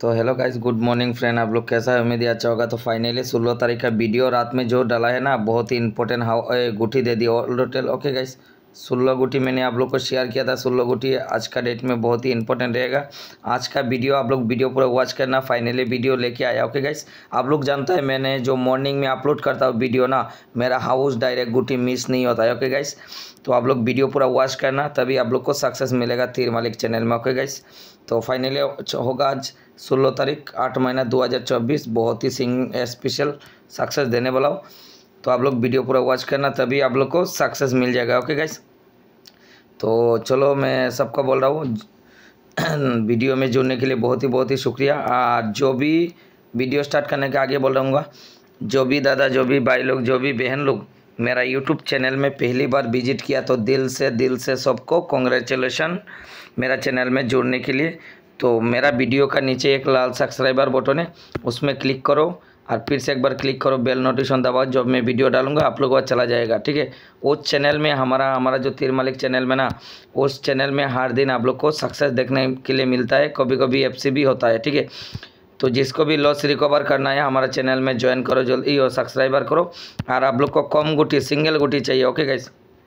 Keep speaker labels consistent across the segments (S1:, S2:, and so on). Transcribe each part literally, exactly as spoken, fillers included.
S1: तो hello guys, good morning friend. आप लोग कैसा है? उम्मीद है अच्छा होगा। तो फाइनली सोलह तारीख का वीडियो रात में जो डाला है ना, बहुत ही इंपॉर्टेंट गुटी दे दी ऑल टोटल। ओके गाइस, सोलह गुटी मैंने आप लोग को शेयर किया था। सोलह गुटी आज का डेट में बहुत ही इंपॉर्टेंट रहेगा। आज का वीडियो आप लोग वीडियो पूरा वॉच करना। फाइनली वीडियो लेके आया। ओके गाइस, आप लोग जानता है मैंने जो मॉर्निंग में अपलोड करता हूँ वीडियो ना, मेरा हाउस डायरेक्ट गुटी मिस नहीं होता है। ओके गाइस, तो आप लोग वीडियो पूरा वॉच करना, तभी आप लोग को सक्सेस मिलेगा तीर मालिक चैनल में। ओके गाइस, तो फाइनली होगा आज सोलह तारीख आठ महीना दो हज़ार चौबीस। बहुत ही सिंग स्पेशल सक्सेस देने वाला हूँ, तो आप लोग वीडियो पूरा वॉच करना, तभी आप लोग को सक्सेस मिल जाएगा। ओके गाइस, तो चलो मैं सबको बोल रहा हूँ वीडियो में जुड़ने के लिए बहुत ही बहुत ही शुक्रिया। और जो भी वीडियो स्टार्ट करने के आगे बोल रहूँगा, जो भी दादा, जो भी भाई लोग, जो भी बहन लोग मेरा यूट्यूब चैनल में पहली बार विजिट किया, तो दिल से दिल से सबको कॉन्ग्रेचुलेशन मेरा चैनल में जुड़ने के लिए। तो मेरा वीडियो का नीचे एक लाल सब्सक्राइबर बटन है, उसमें क्लिक करो और फिर से एक बार क्लिक करो, बेल नोटिफिकेशन दबाओ। जब मैं वीडियो डालूंगा आप लोगों को चला जाएगा। ठीक है, उस चैनल में हमारा हमारा जो तीर मालिक चैनल में ना, उस चैनल में हर दिन आप लोग को सक्सेस देखने के लिए मिलता है। कभी कभी एफ सी भी होता है। ठीक है, तो जिसको भी लॉस रिकवर करना है हमारा चैनल में ज्वाइन करो जल्दी और सब्सक्राइबर करो। और आप लोग को कम गुटी, सिंगल गुटी चाहिए। ओके गाइस,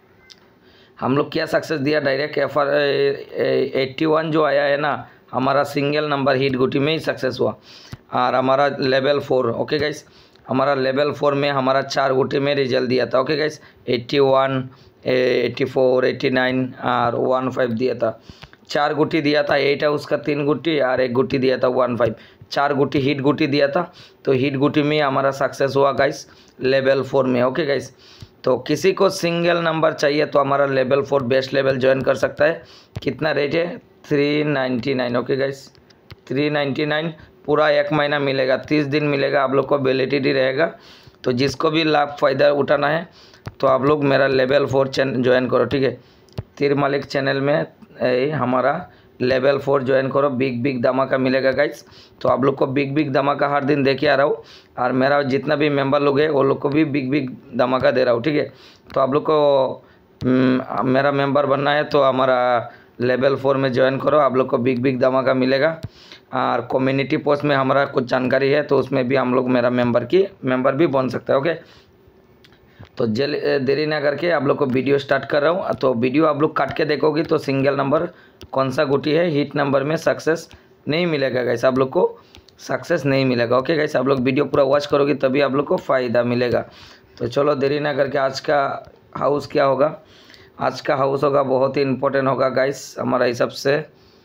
S1: हम लोग क्या सक्सेस दिया, direct F R eighty one जो आया है ना, हमारा सिंगल नंबर हिट गुटी में ही सक्सेस हुआ। और हमारा लेवल फोर, ओके गाइस, हमारा लेवल फोर में हमारा चार गुटी में रिजल्ट दिया था। Okay guys, eighty one, eighty four, eighty nine और वन फाइव दिया था। चार गुटी दिया था, एट है उसका तीन गुटी और एक गुटी दिया था वन फाइव। चार गुटी हिट गुटी दिया था, तो हिट गुटी में हमारा सक्सेस हुआ गाइस लेवल फोर में। ओके गाइस, तो किसी को सिंगल नंबर चाहिए तो हमारा level four best level join कर सकता है। कितना रेट है? Three ninety nine. Okay guys, three ninety nine पूरा एक महीना मिलेगा, तीस दिन मिलेगा आप लोग को, वैलिडिटी रहेगा। तो जिसको भी लाभ फ़ायदा उठाना है तो आप लोग मेरा लेवल फोर चैनल ज्वाइन करो। ठीक है, तीर मालिक चैनल में ए, हमारा लेवल फोर ज्वाइन करो, बिग बिग धमाका मिलेगा गाइस। तो आप लोग को बिग बिग धमाका हर दिन देके आ रहा हूँ, और मेरा जितना भी मेंबर लोग है वो लोग को भी बिग बिग धमाका दे रहा हूँ। ठीक है, तो आप लोग को मेरा मेंबर बनना है तो हमारा लेवल फोर में ज्वाइन करो, आप लोग को बिग बिग धमाका मिलेगा। और कम्युनिटी पोस्ट में हमारा कुछ जानकारी है, तो उसमें भी हम लोग मेरा मेंबर की मेंबर भी बन सकता है। ओके, तो जल देरी ना करके आप लोग को वीडियो स्टार्ट कर रहा हूँ। तो वीडियो आप लोग काट के देखोगे तो सिंगल नंबर कौन सा गुटी है, हिट नंबर में सक्सेस नहीं मिलेगा गाइस, आप लोग को सक्सेस नहीं मिलेगा। ओके गाइस, आप लोग वीडियो पूरा वॉच करोगे तभी आप लोग को फ़ायदा मिलेगा। तो चलो देरी ना करके, आज का हाउस क्या होगा? आज का हाउस होगा बहुत ही इंपॉर्टेंट होगा गाइस हमारा हिसाब से,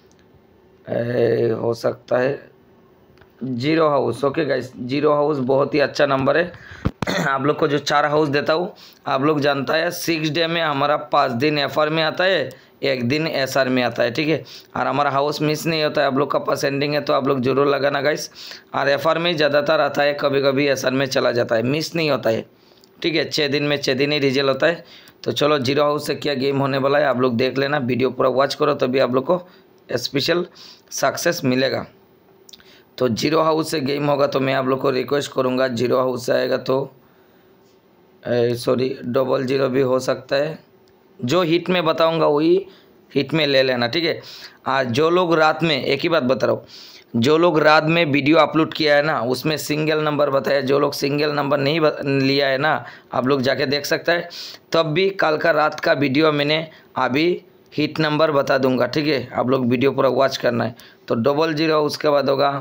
S1: ए, हो सकता है zero house. Okay guys, zero house बहुत ही अच्छा नंबर है। आप लोग को जो चार हाउस देता हूँ, आप लोग जानता है सिक्स डे में हमारा पाँच दिन एफ आर में आता है, एक दिन एस आर में आता है। ठीक है, और हमारा हाउस मिस नहीं होता है। आप लोग का पास एंडिंग है तो आप लोग जरूर लगाना गाइस। और एफ आर में ज़्यादातर आता है, कभी कभी एस आर में चला जाता है, मिस नहीं होता है। ठीक है, छः दिन में छः दिन ही रिजल्ट होता है। तो चलो जीरो हाउस से क्या गेम होने वाला है आप लोग देख लेना, वीडियो पूरा वॉच करो, तभी आप लोग को स्पेशल सक्सेस मिलेगा। तो जीरो हाउस से गेम होगा, तो मैं आप लोग को रिक्वेस्ट करूँगा, जीरो हाउस से आएगा तो सॉरी डबल जीरो भी हो सकता है। जो हिट में बताऊंगा वही हिट में ले लेना। ठीक है, आज जो लोग रात में, एक ही बात बता रहा हूँ, जो लोग रात में वीडियो अपलोड किया है ना, उसमें सिंगल नंबर बताया। जो लोग सिंगल नंबर नहीं लिया है ना, आप लोग जाके देख सकते हैं। तब भी कल का रात का वीडियो मैंने अभी हिट नंबर बता दूंगा। ठीक है, आप लोग वीडियो पूरा वॉच करना है। तो डबल जीरो, उसके बाद होगा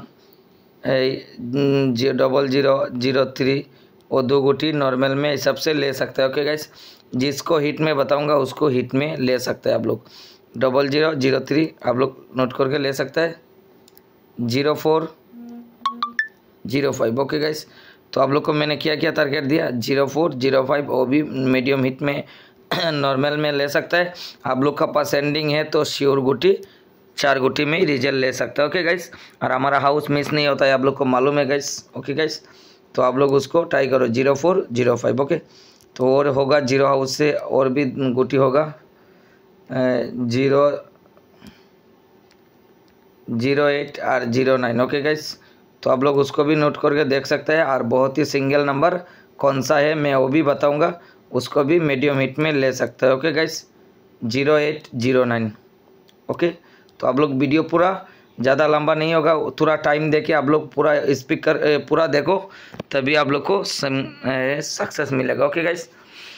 S1: जी डबल जीरो, जीरो थ्री, वो दो गुटी नॉर्मल में सबसे ले सकते हैं। ओके गाइस, जिसको हिट में बताऊंगा उसको हिट में ले सकते हैं आप लोग। डबल जीरो, जीरो थ्री आप लोग नोट करके ले सकते हैं, zero four, zero five. Okay guys, तो आप लोग को मैंने क्या क्या टारगेट दिया, जीरो फोर, जीरो फाइव, वो भी मीडियम हिट में नॉर्मल में ले सकता है। आप लोग का पास एंडिंग है तो श्योर गुटी, चार गुटी में ही रिजल्ट ले सकते हैं। ओके गाइस, और हमारा हाउस मिस नहीं होता है, आप लोग को मालूम है गाइस। ओके गाइस, तो आप लोग उसको ट्राई करो, zero four, zero five. Okay, तो और होगा जीरो हाउस से और भी गुटी होगा, जीरो जीरो एट और जीरो नाइन। ओके गाइस, तो आप लोग उसको भी नोट करके देख सकते हैं। और बहुत ही सिंगल नंबर कौन सा है मैं वो भी बताऊंगा, उसको भी मीडियम हिट में ले सकते हैं। Okay guys, zero eight, zero nine. Okay, तो आप लोग वीडियो पूरा ज़्यादा लंबा नहीं होगा, थोड़ा टाइम देके आप लोग पूरा स्पीकर पूरा देखो, तभी आप लोग को सक्सेस मिलेगा। ओके गाइस,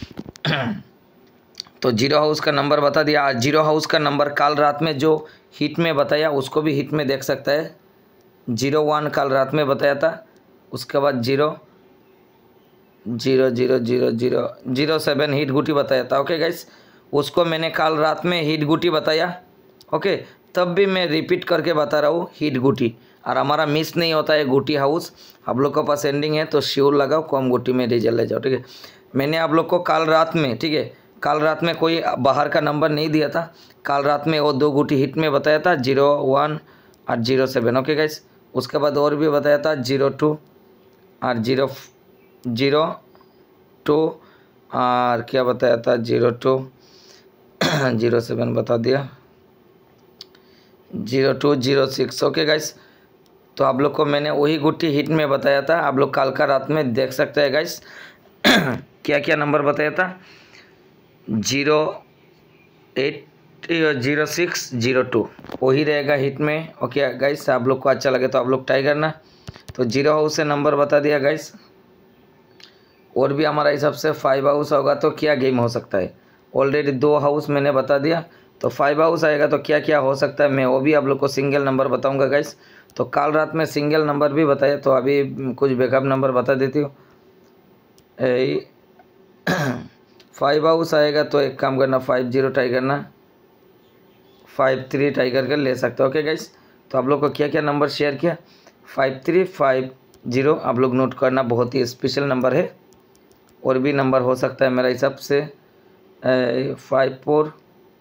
S1: तो जीरो हाउस का नंबर बता दिया। आज जीरो हाउस का नंबर कल रात में जो हिट में बताया उसको भी हिट में देख सकता है। जीरो वन कल रात में बताया था, उसके बाद zero zero zero zero zero zero seven hit गुटी बताया था। ओके गाइस, उसको मैंने कल रात में हिट गुटी बताया। ओके, तब भी मैं रिपीट करके बता रहा हूँ हिट गुटी, और हमारा मिस नहीं होता है गुटी हाउस। आप लोग के पास एंडिंग है तो श्योर लगाओ, कम गुटी में रिजल्ट ले जाओ। ठीक है, मैंने आप लोग को कल रात में, ठीक है, कल रात में कोई बाहर का नंबर नहीं दिया था। कल रात में वो दो गुटी हिट में बताया था, जीरो वन और जीरो सेवन। ओके गाइस, उसके बाद और भी बताया था जीरो टू और जीरो जीरो टू और क्या बताया था, जीरो टू जीरो सेवन बता दिया, zero two zero six. Okay guys, तो आप लोग को मैंने वही गुट्टी हिट में बताया था, आप लोग कल का रात में देख सकते हैं गाइस। क्या क्या नंबर बताया था, zero eight zero six zero two, वही रहेगा हिट में। ओके गाइस, आप लोग को अच्छा लगे तो आप लोग ट्राई करना। तो जीरो हाउस से नंबर बता दिया गाइस, और भी हमारा हिसाब से फाइव हाउस होगा तो क्या गेम हो सकता है। ऑलरेडी दो हाउस मैंने बता दिया, तो फाइव हाउस आएगा तो क्या क्या हो सकता है मैं वो भी आप लोग को सिंगल नंबर बताऊंगा गाइस। तो कल रात में सिंगल नंबर भी बताया, तो अभी कुछ बैकअप नंबर बता देती हूँ। फाइव हाउस आएगा तो एक काम करना, फाइव जीरो ट्राई करना, फाइव थ्री ट्राई करके ले सकते हो। ओके गाइस, तो आप लोग को क्या क्या नंबर शेयर किया, फाइव थ्री फाइव जीरो, आप लोग नोट करना, बहुत ही स्पेशल नंबर है। और भी नंबर हो सकता है मेरा हिसाब से, five four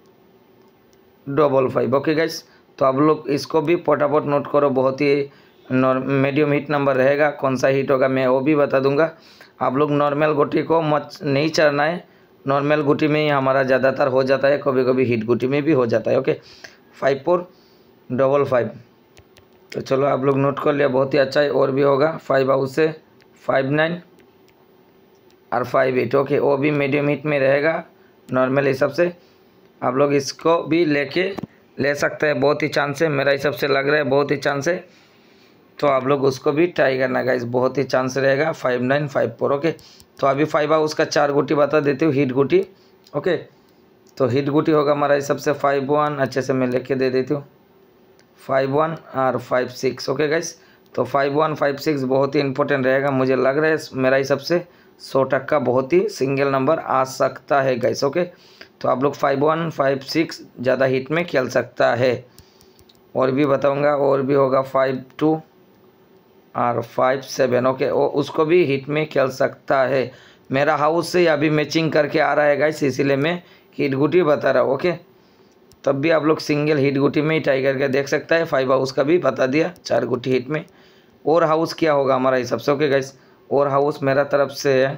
S1: double five. Okay guys, तो आप लोग इसको भी फटाफट नोट करो, बहुत ही मीडियम हिट नंबर रहेगा। कौन सा हिट होगा मैं वो भी बता दूंगा। आप लोग नॉर्मल गुटी को मत नहीं चढ़ना है, नॉर्मल गुटी में ही हमारा ज़्यादातर हो जाता है, कभी कभी हिट गुटी में भी हो जाता है। Okay, five four double five, तो चलो आप लोग नोट कर लिया, बहुत ही अच्छा है। और भी होगा फाइव हाउस से फाइव नाइन और फाइव एट। ओके, वो भी मीडियम हिट में रहेगा नॉर्मल हिसाब से, आप लोग इसको भी लेके ले सकते हैं, बहुत ही चांस है मेरा हिसाब से लग रहा है, बहुत ही चांस है। तो आप लोग उसको भी ट्राई करना गाइस, बहुत ही चांस रहेगा, five nine five four. Okay, तो अभी फाइव हाउस का चार गुटी बता देती हूँ हिट गुटी। ओके, तो हिट गुटी होगा हमारा हिसाब से फाइव वन, अच्छे से मैं लेके दे देती हूँ, फाइव वन और फाइव सिक्स। ओके गाइस, तो फाइव वन फाइव सिक्स बहुत ही इंपॉर्टेंट रहेगा, मुझे लग रहा है मेरा हिसाब से सौ टक्का बहुत ही सिंगल नंबर आ सकता है गाइस। ओके, तो आप लोग फाइव वन फाइव सिक्स ज़्यादा हिट में खेल सकता है। और भी बताऊंगा, और भी होगा फाइव टू और फाइव सेवन। ओके, वो उसको भी हिट में खेल सकता है। मेरा हाउस से अभी मैचिंग करके आ रहा है गाइस, इसीलिए मैं हिट गुटी बता रहा हूँ। ओके, तब भी आप लोग सिंगल हिट गुटी में ही ट्राई करके देख सकता है। फाइव हाउस का भी बता दिया, चार गुटी हिट में। और हाउस क्या होगा हमारा हिसाब से। ओके गाइस, और हाउस मेरा तरफ से है,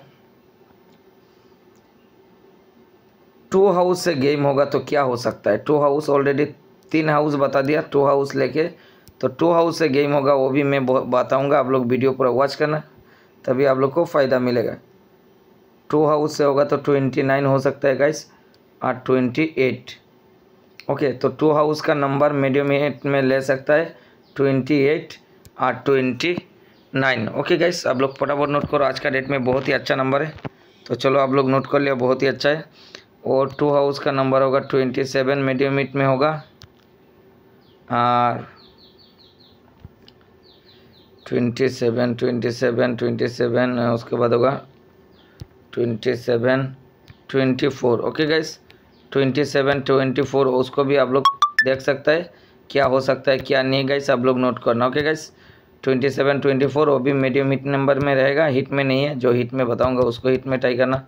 S1: टू हाउस से गेम होगा तो क्या हो सकता है। टू हाउस ऑलरेडी तीन हाउस बता दिया, टू हाउस लेके, तो टू हाउस से गेम होगा वो भी मैं बताऊंगा। आप लोग वीडियो पूरा वॉच करना, तभी आप लोग को फ़ायदा मिलेगा। टू हाउस से होगा तो ट्वेंटी नाइन हो सकता है गाइस, और ट्वेंटी एट। ओके, तो टू हाउस का नंबर मीडियम एट में ले सकता है, ट्वेंटी एट और ट्वेंटी नाइन। ओके गाइस, आप लोग फटाफट नोट करो, आज का डेट में बहुत ही अच्छा नंबर है। तो चलो आप लोग नोट कर लिया, बहुत ही अच्छा है। और टू हाउस का नंबर होगा ट्वेंटी सेवन, मीडियम हिट में होगा, और twenty seven twenty seven twenty seven उसके बाद होगा twenty seven twenty four. Okay guys, twenty seven twenty four उसको भी आप लोग देख सकते हैं क्या हो सकता है क्या नहीं गाइस, आप लोग नोट करना। Okay guys, twenty seven twenty four वो भी मीडियम हिट नंबर में रहेगा, हिट में नहीं है। जो हिट में बताऊंगा उसको हिट में ट्राई करना।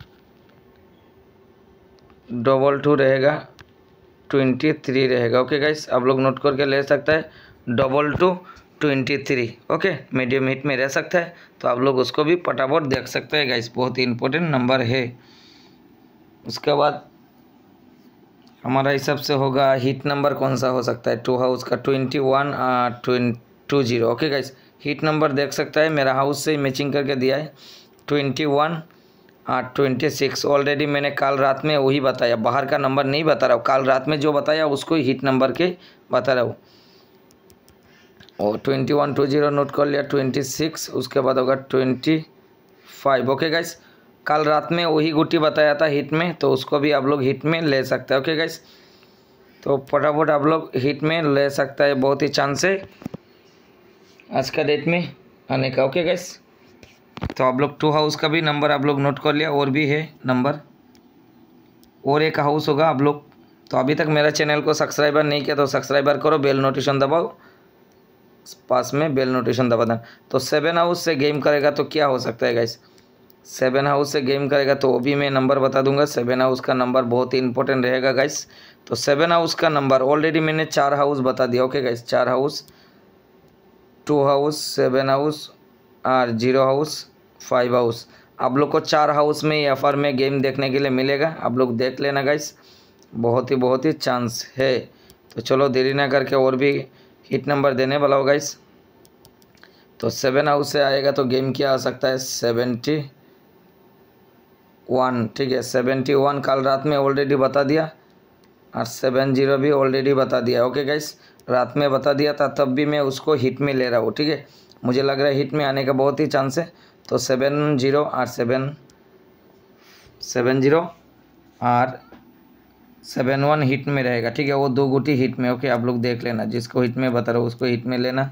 S1: डबल टू रहेगा, ट्वेंटी थ्री रहेगा। ओके गाइस, आप लोग नोट करके ले सकता है, double two twenty three. Okay, medium hit में रह सकता है, तो आप लोग उसको भी फटाफट देख सकते हैं गाइस, बहुत ही इंपॉर्टेंट नंबर है। उसके बाद हमारा हिसाब से होगा हिट नंबर कौन सा हो सकता है टू हाउस का, twenty one two zero. Okay guys, hit number देख सकता है, मेरा हाउस से मैचिंग करके दिया है, twenty one twenty six. Already मैंने कल रात में वही बताया, बाहर का नंबर नहीं बता रहा हूँ, कल रात में जो बताया उसको ही हिट नंबर के बता रहा हूँ। और twenty one two zero note कर लिया, ट्वेंटी सिक्स, उसके बाद होगा ट्वेंटी फाइव। ओके गाइस, कल रात में वही गुटी बताया था हिट में, तो उसको भी आप लोग हिट में ले सकते हैं। ओके गाइस, तो फटाफट आप लोग हिट में ले सकता है, बहुत ही चांस है आज का डेट में आने का। ओके गाइस, तो आप लोग टू हाउस का भी नंबर आप लोग नोट कर लिया, और भी है नंबर, और एक हाउस होगा आप लोग। तो अभी तक मेरा चैनल को सब्सक्राइबर नहीं किया तो सब्सक्राइबर करो, बेल नोटिफिकेशन दबाओ, पास में बेल नोटिफिकेशन दबा देना। तो सेवन हाउस से गेम करेगा तो क्या हो सकता है गाइस, सेवन हाउस से गेम करेगा तो वो भी मैं नंबर बता दूंगा। सेवन हाउस का नंबर बहुत ही इंपॉर्टेंट रहेगा गाइस। तो सेवन हाउस का नंबर ऑलरेडी मैंने चार हाउस बता दिया। ओके गाइस, चार house, two house, seven house और जीरो हाउस, फाइव हाउस। आप लोग को चार हाउस में या फिर में गेम देखने के लिए मिलेगा, आप लोग देख लेना गाइस, बहुत ही बहुत ही चांस है। तो चलो देरी ना करके और भी हिट नंबर देने वाला हो गाइस। तो सेवन हाउस से आएगा तो गेम क्या आ सकता है, सेवेंटी वन। ठीक है, सेवेंटी वन कल रात में ऑलरेडी बता दिया, और सेवन जीरो भी ऑलरेडी बता दिया। ओके गाइस, रात में बता दिया था, तब भी मैं उसको हिट में ले रहा हूँ। ठीक है, मुझे लग रहा है हिट में आने का बहुत ही चांस है। तो सेवन जीरो और सेवन सेवन जीरो और सेवन वन हिट में रहेगा। ठीक है, वो दो गुटी हिट में। ओके, आप लोग देख लेना, जिसको हिट में बता रहा हूँ उसको हिट में लेना।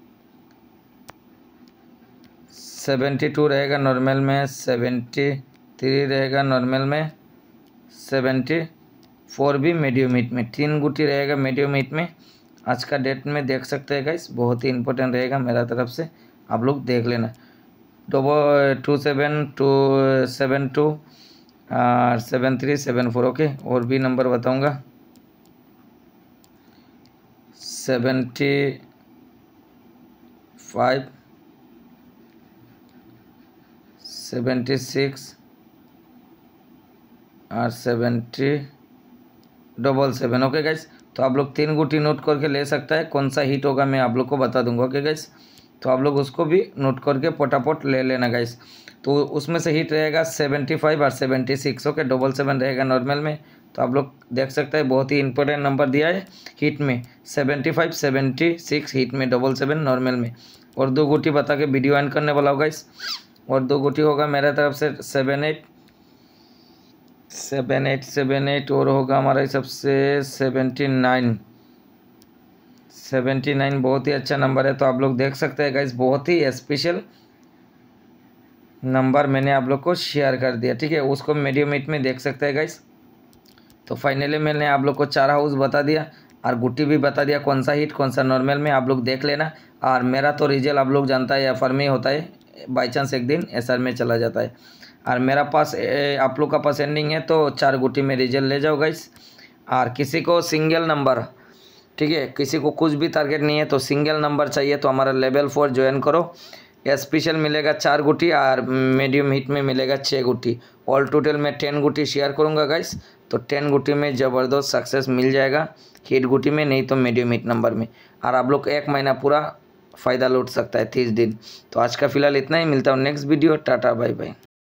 S1: सेवेंटी टू रहेगा नॉर्मल में, सेवेंटी थ्री रहेगा नॉर्मल में, सेवेंटी फोर भी मीडियम हिट में, तीन गुटी रहेगा मीडियम हिट में। आज का डेट में देख सकते हैं गाइस, बहुत ही इंपॉर्टेंट रहेगा मेरा तरफ से, आप लोग देख लेना। Double two seven two seven two और seven three seven four. Okay, और भी नंबर बताऊंगा, सेवेंटी फाइव, सेवेंटी सिक्स और seventy double seven. Okay guys, तो आप लोग तीन गुटी नोट करके ले सकता है, कौन सा हिट होगा मैं आप लोग को बता दूंगा। ओके गाइस, तो आप लोग उसको भी नोट करके पटापट ले लेना गाइस। तो उसमें से हिट रहेगा सेवेंटी फाइव और seventy six. Okay, double seven रहेगा नॉर्मल में। तो आप लोग देख सकते हैं, बहुत ही इंपॉर्टेंट नंबर दिया है हिट में, seventy five seventy six hit में, डबल सेवन नॉर्मल में। और दो गुटी बता के वीडियो एंड करने वाला होगा गाइस। और दो गुटी होगा मेरा तरफ से seven eight seven eight seven eight और होगा हमारा हिसाब से सेवेंटी नाइन सेवेंटी नाइन। बहुत ही अच्छा नंबर है। तो आप लोग देख सकते हैं गाइस, बहुत ही स्पेशल नंबर मैंने आप लोग को शेयर कर दिया। ठीक है, उसको मीडियम हिट में देख सकते हैं गाइस। तो फाइनली मैंने आप लोग को चार हाउस बता दिया और गुट्टी भी बता दिया, कौन सा हिट कौन सा नॉर्मल में, आप लोग देख लेना। और मेरा तो रिजल्ट आप लोग जानता है एफ आर में होता है, बाई चांस एक दिन एस आर में चला जाता है। और मेरा पास ए, आप लोग का पास एंडिंग है तो चार गुटी में रिजल्ट ले जाओ गाइस। और किसी को सिंगल नंबर, ठीक है, किसी को कुछ भी टारगेट नहीं है तो सिंगल नंबर चाहिए तो हमारा लेवल फोर ज्वाइन करो। स्पेशल मिलेगा चार गुटी और मीडियम हिट में मिलेगा छः गुटी। ऑल टोटल में टेन गुटी शेयर करूँगा गाइस। तो टेन गुटी में ज़बरदस्त सक्सेस मिल जाएगा, हिट गुटी में नहीं तो मीडियम हिट नंबर में। और आप लोग एक महीना पूरा फ़ायदा लूट सकता है, तीस दिन। तो आज का फिलहाल इतना ही, मिलता हूँ next video, tata bye bye.